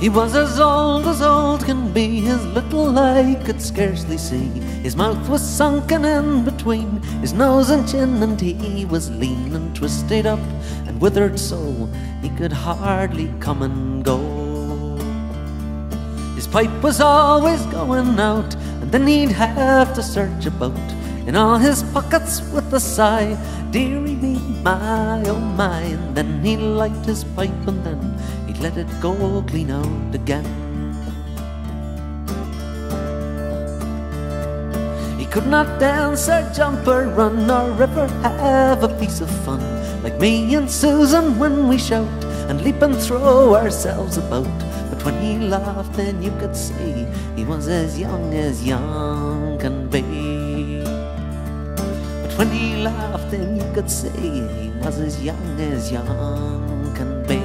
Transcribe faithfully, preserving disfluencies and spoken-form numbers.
He was as old as old can be, his little eye could scarcely see. His mouth was sunken in between his nose and chin, and he was lean and twisted up and withered so he could hardly come and go. His pipe was always going out, and then he'd have to search about in all his pockets with a sigh, dearie me, my, oh my. And then he'd light his pipe, and then he'd let it go clean out again. He could not dance or jump or run or ever have a piece of fun like me and Susan when we shout and leap and throw ourselves about. But when he laughed, then you could see he was as young as young can be. But when he laughed, then you could see he was as young as young can be.